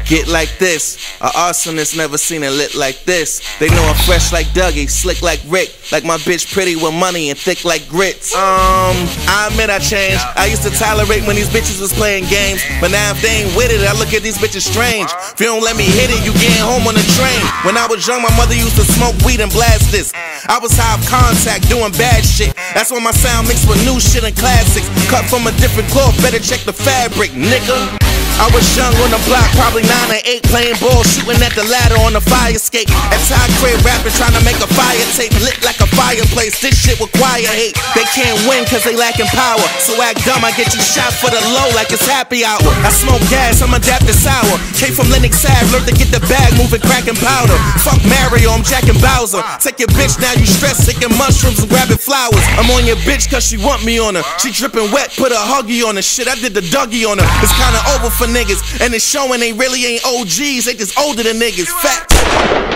Get like this, a arsonist never seen it lit like this. They know I'm fresh like Dougie, slick like Rick, like my bitch pretty with money and thick like grits. I admit I changed. I used to tolerate when these bitches was playing games, but now if they ain't with it, I look at these bitches strange. If you don't let me hit it, you getting home on the train. When I was young, my mother used to smoke weed and blast this. I was high of contact, doing bad shit. That's when my sound mixed with new shit and classics. Cut from a different cloth, better check the fabric, nigga. I was young on the block, probably 9 or 8, playing ball, shooting at the ladder on the fire escape. At Ty crib rapping, trying to make a fire tape, lit like a fireplace. This shit require hate. They can't win cause they lacking power, so act dumb, I get you shot for the low like it's happy hour. I smoke gas, I'm adapted sour. Came from Lennox Ave, learned to get the bag, moving crack and powder. Fuck Mario, I'm Jack and Bowser. Take your bitch, now you stressed, taking mushrooms and grabbing flowers. I'm on your bitch cause she want me on her. She dripping wet, put a huggy on her. Shit, I did the Dougie on her. It's kinda over for niggas, and it's showing they really ain't OGs, they just older than niggas. Fact.